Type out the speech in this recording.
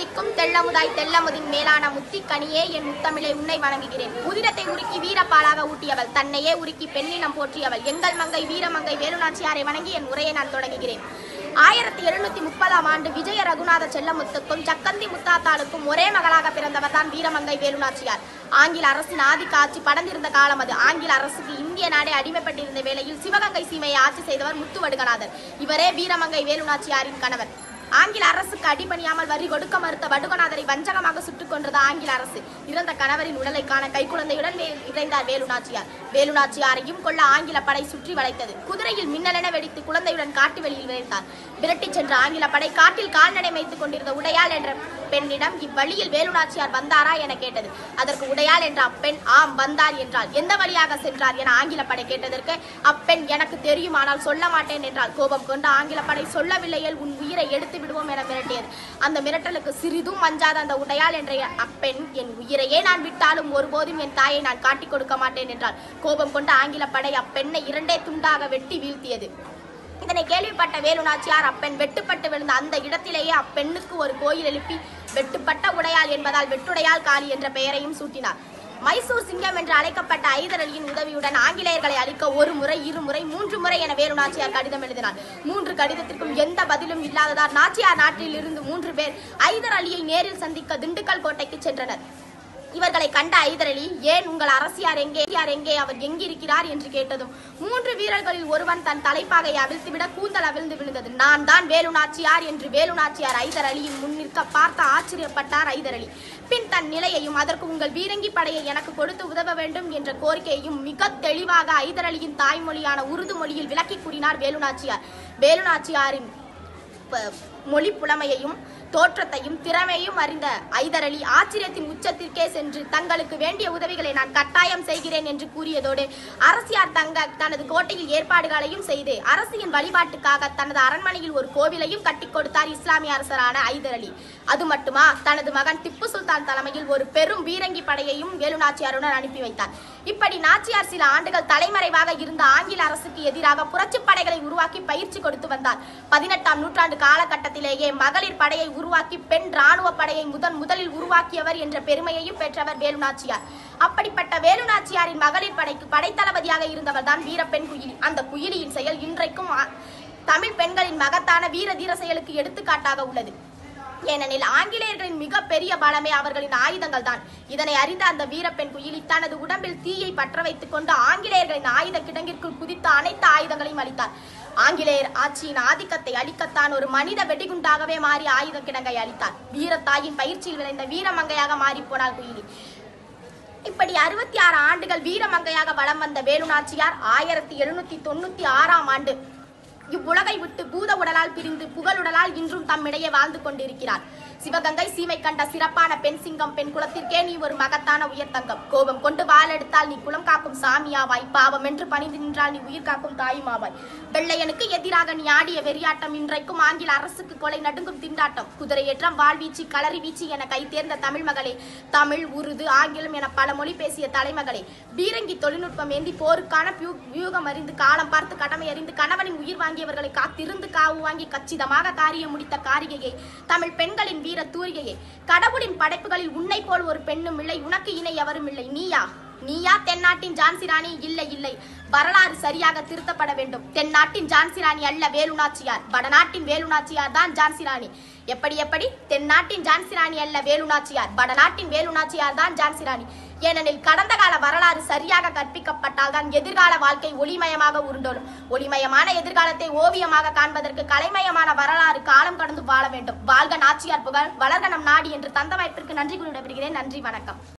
தித்திக்கும் தெள்ளமுதாய் தெள்ளமுதின் மேலான முத்திக்கனியே என் முத்தமிழை உன்னை வணங்குகிறேன். உதிரத்தை உருக்கி வீரப்பாலாக ஊட்டியவள், தன்னையே உருக்கி பெண்ணினம் போற்றியவள் எங்கள் மங்கை வீரமங்கை வேலுநாச்சியாரை வணங்கி என் உரையை நான் தொடங்குகிறேன். 1730ஆம் ஆண்டு விஜய ரகுநாத செல்லமுத்துக்கும் சக்கந்தி முத்தாத்தாளுக்கும் ஒரே மகளாக பிறந்தவர் தான் வீரமங்கை வேலுநாச்சியார். ஆங்கில அரசின் ஆதிக்க ஆட்சி படர்ந்திருந்த காலம் அது. ஆங்கில அரசுக்கு இந்திய நாடே அடிமைப்பட்டிருந்த வேளையில் சிவகங்கை சீமையை ஆட்சி செய்தவர் முத்துவடுகநாதர். இவரே வீரமங்கை வேலுநாச்சியாரின் கணவர். ஆங்கில அரசுக்கு அடிபணியாமல் வரி கொடுக்க மறுத்த வடுகநாதரை வஞ்சகமாக சுட்டுக் கொன்றது ஆங்கில அரசு. இறந்த கணவரின் உடலை காண கைக்குழந்தையுடன் இறைந்தார் வேலுநாச்சியார். வேலுநாச்சியாரையும் கொள்ள ஆங்கில படை சுற்றி வளைத்தது. குதிரையில் மின்னலென வெடித்து குழந்தையுடன் காட்டு வெளியில் விரைத்தார். விரட்டி சென்ற ஆங்கில படை காட்டில் கால்நடை மேய்த்துக் கொண்டிருந்த உடையாள் என்ற பெண்ணிடம் இவ்வழியில் வேலுநாச்சியார் வந்தாரா என கேட்டது. அதற்கு உடையாள் என்ற அப்பெண் ஆம் வந்தார் என்றால். எந்த வழியாக சென்றார் என ஆங்கில படை கேட்டதற்கு அப்பெண் எனக்கு தெரியும், ஆனால் சொல்ல மாட்டேன் என்றால். கோபம் கொண்ட ஆங்கில படை சொல்லவில்லையேல் உன் உயிரை எடுத்து விடுவோம் என மிரட்டியது. அந்த மிரட்டலுக்கு சிறிதும் அஞ்சாத அந்த உடையாள் என்ற அப்பெண் என் உயிரையே நான் விட்டாலும் ஒருபோதும் என் தாயை நான் காட்டிக் கொடுக்க மாட்டேன் என்றால். கோபம் கொண்ட ஆங்கில படை அப்பெண்ணை 2 துண்டாக வெட்டி வீழ்த்தியது. இதனை கேள்விப்பட்ட வேலுநாச்சியார் அப்பெண் வெட்டுப்பட்டு விழுந்த அந்த இடத்திலேயே அப்பெண்ணுக்கு ஒரு கோயில் எழுப்பி வெட்டுப்பட்ட உடையாள் என்பதால் வெட்டுடையாள் காளி என்ற பெயரையும் சூட்டினார். மைசூர் சிங்கம் என்று அழைக்கப்பட்ட ஐதர் அலியின் உதவியுடன் ஆங்கிலேயர்களை அழிக்க 1 முறை 2 முறை 3 முறை என வேலுநாச்சியார் கடிதம் எழுதினார். 3 கடிதத்திற்கும் எந்த பதிலும் இல்லாததால் நாச்சியார் நாட்டில் இருந்து 3 பேர் ஐதர் அலியை நேரில் சந்திக்க திண்டுக்கல் கோட்டைக்கு சென்றனர். இவர்களை கண்ட ஐதர் அலி, ஏன் உங்கள் அரசியார் எங்கே, அவர் எங்கிருக்கிறார் என்று கேட்டதும் 3 வீரர்களில் ஒருவன் தன் தலைப்பாகை அவிழ்த்துவிட கூந்தல் அவிழ்ந்து விழுந்தது. நான் தான் வேலுநாச்சியார் என்று வேலுநாச்சியார் ஐதர் அலியின் முன் நிற்க பார்த்து ஆச்சரியப்பட்டார் ஐதர் அலி. பின் தன் நிலையையும் அதற்கு உங்கள் பீரங்கி படையை எனக்கு கொடுத்து உதவ வேண்டும் என்ற கோரிக்கையையும் மிக தெளிவாக ஐதர் அலியின் தாய்மொழியான உருது மொழியில் விளக்கி கூறினார் வேலுநாச்சியார். வேலுநாச்சியாரின் மொழி புலமையையும் தோற்றத்தையும் திறமையும் அறிந்த ஐதர் அலி ஆச்சரியத்தின் உச்சத்திற்கே சென்று தங்களுக்கு வேண்டிய உதவிகளை நான் கட்டாயம் செய்கிறேன் என்று கூறியதோடு அரசியார் தனது கோட்டையில் ஏற்பாடுகளையும் செய்து அரசியின் வழிபாட்டுக்காக தனது அரண்மனையில் ஒரு கோவிலையும் கட்டி கொடுத்தார் இஸ்லாமிய அரசரான ஐதர் அலி. அது மட்டுமா, தனது மகன் திப்பு சுல்தான் தலைமையில் ஒரு பெரும் பீரங்கி படையையும் வேலுநாச்சியாருடன் அனுப்பி வைத்தார். இப்படி நாச்சியார் சில ஆண்டுகள் தலைமறைவாக இருந்த ஆங்கில அரசுக்கு எதிராக புரட்சி படைகளை உருவாக்கி பயிற்சி கொடுத்து வந்தார். 18ஆம் நூற்றாண்டு காலகட்டத்திலேயே மகளிர் படையை உருவாக்கி பெண் இராணுவ படையை முதலில் உருவாக்கியவர் என்ற பெருமையையும் பெற்றவர் வேலுநாச்சியார். அப்படிப்பட்ட வேலுநாச்சியாரின் மகளிர் படைக்கு படைத்தளபதியாக இருந்தவர் தான் வீரப்பெண் குயிலி. அந்த குயிலியின் செயல் இன்றைக்கும் தமிழ் பெண்களின் மகத்தான வீர தீர செயலுக்கு எடுத்துக்காட்டாக உள்ளது. ஏனெனில் ஆங்கிலேயர்களின் மிக பெரிய பலமே அவர்களின் ஆயுதங்கள் தான். இதனை அறிந்த அந்த வீரப்பெண் குயிலி தனது உடம்பில் தீயை பற்ற வைத்துக் கொண்டு ஆங்கிலேயர்களின் ஆயுத கிடங்கிற்குள் குதித்த அனைத்து ஆயுதங்களையும் அளித்தார். ஆங்கிலேயர் ஆட்சியின் ஆதிக்கத்தை அளிக்கத்தான் ஒரு மனித வெடிகுண்டாகவே மாறி ஆயுத கிடங்கை அளித்தார். வீரத்தாயின் பயிற்சியில் விளைந்த வீரமங்கையாக மாறி போனார் குயிலி. இப்படி 66 ஆண்டுகள் வீரமங்கையாக வலம் வந்த வேலுநாச்சியார் 1796ஆம் ஆண்டு இவ்வுலகை விட்டு பூத உடலால் பிரிந்து புகழுடலால் இன்றும் தம்மிடையே வாழ்ந்து கொண்டிருக்கிறார். சிவகங்கை சீமை கண்ட சிறப்பான பெண் சிங்கம், பெண் குலத்திற்கே நீ ஒரு மகத்தான உயர்தங்கம். கோபம் கொண்டு வாள் எடுத்தால் நீ குலம் காக்கும் சாமியாவாய், பாவம் என்று பணிந்து நின்றால் நீ உயிர் காக்கும் தாயுமாவாய். வெள்ளையனுக்கு எதிராக நீ ஆடிய வெறியாட்டம் இன்றைக்கும் ஆங்கில அரசுக்கு கொலை நடுங்கும் திண்டாட்டம். குதிரையேற்றம், வாழ்வீச்சு, களரி வீச்சு என கை தேர்ந்த தமிழ் மகளே, தமிழ், உருது, ஆங்கிலம் என பல மொழி பேசிய தலைமகளே, பீரங்கி தொழில்நுட்பம் ஏந்தி போருக்கான வியூகம் அறிந்து காலம் பார்த்து கடமை அறிந்து கணவனின் உயிர் வாங்கியவர்களை காத்திருந்து காவு வாங்கி கச்சிதமாக காரியம் முடித்த காரிகையை, தமிழ் பெண்களின் வீர தூரிகையே, கடவுளின் படைப்புகளில் உன்னை போல் ஒரு பெண்ணும் இல்லை, உனக்கு இணை எவரும் இல்லை. நீயா தென்னாட்டின் ஜான்சி ராணி? இல்லை, வரலாறு சரியாக திருத்தப்பட வேண்டும். தென்னாட்டின் ஜான்சி ராணி அல்ல வேலுநாச்சியார், வடநாட்டின் வேலுநாச்சியார் தான் ஜான்சி ராணி. எப்படி தென்னாட்டின் ஜான்சி ராணி அல்ல வேலுநாச்சியார், வடநாட்டின் வேலுநாச்சியார் தான் ஜான்சி ராணி. ஏனெனில் கடந்த கால வரலாறு சரியாக கற்பிக்கப்பட்டால் தான் எதிர்கால வாழ்க்கை ஒளிமயமாக உருண்டோடும். ஒளிமயமான எதிர்காலத்தை ஓவியமாக காண்பதற்கு கலைமயமான வரலாறு காலம் கடந்து வாழ வேண்டும். வாழ்க நாச்சியார் புகழ், வளர்க நம் நாடு என்று தந்த வாய்ப்பிற்கு நன்றி கூறி விடைபெறுகிறேன். நன்றி, வணக்கம்.